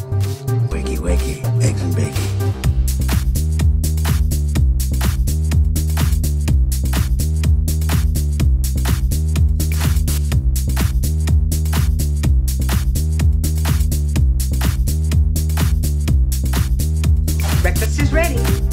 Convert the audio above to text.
Wakey, wakey, eggs and bacon. Breakfast is ready.